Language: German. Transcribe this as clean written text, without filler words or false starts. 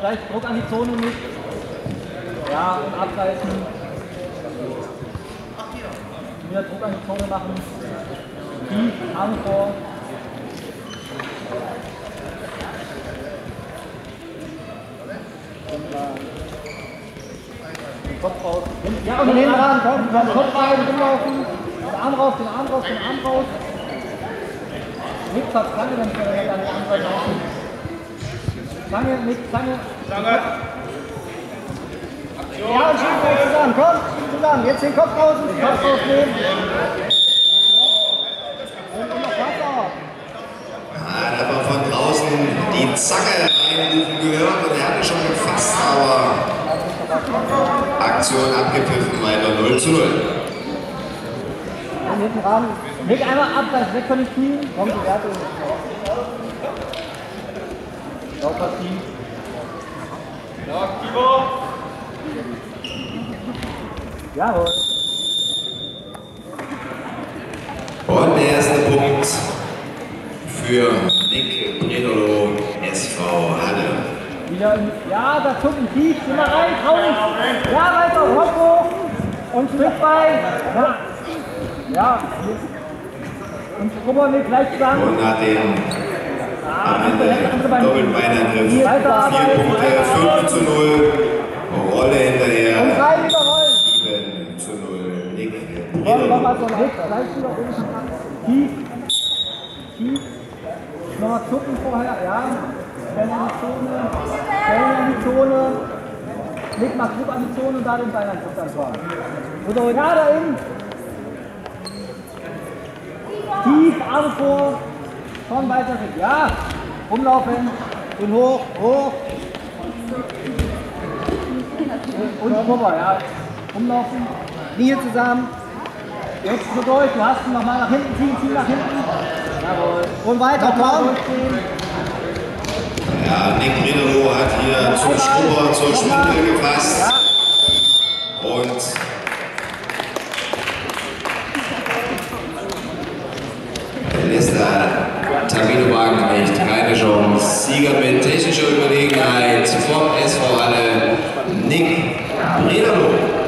gleich Druck an die Zone mit. Ja, und abreißen. Wieder Druck an die Zone machen. Tief, Arme vor. Den Kopf raus. Ja, und hinten ran, komm, Kopf rein, rumlaufen. Den Arm raus, den Arm raus, den Arm raus. Nichts hat Zange, dann können wir an die andere Seite laufen. Zange, nicht Zange. Zange. Ja, und schieben wir zusammen, komm, zusammen. Jetzt den Kopf raus und den Kopf rausnehmen. Und noch Wasser. Da hat man von draußen die Zange reinrufen gehört und er hatte schon gefasst, aber Aktion abgepfiffen, weiter 0:0. Und hinten ran. Leg einmal ab, das ist weg von den Knie. Kommt die Werte. Lauferteam. Ja, Kibo. Jawohl. Und der erste Punkt für Nick Bredolo, SV Halle. Wieder ja, da zucken tief, immer rein, trau nicht. Ja, weiter, Kopf hoch. Und Stückbein. Ja. Ja. Und Rubber mit gleich zusammen. Und nach dem am Ende Doppelbeinangriff 4 Punkte, 5:0. Rolle hinterher. Und rein überrollen. 7:0. Nick Nochmal Bredolo. so leicht, gleich wieder oben. Tief. Tief. Nochmal zucken vorher, ja. Stellen an die Zone. Stellen an die Zone. Leg mal Druck an die Zone und da den Beinangriff dann fahren. Oder ja, da innen. Tief, Arme vor. Schon weiter weg. Ja. Rumlaufen. Und hoch, hoch. Und rüber, ja. Rumlaufen. Knie zusammen. Jetzt so durch. Du hast ihn nochmal nach hinten ziehen, zieh nach hinten. Jawohl. Und weiter, komm. Ja, Nick Bredolo hat hier zum Schrubber, zur Schminke gefasst. Und der lässt da Tamino Wagen nicht. Keine Chance. Sieger mit technischer Überlegenheit vom SV Halle, Nick Bredolo.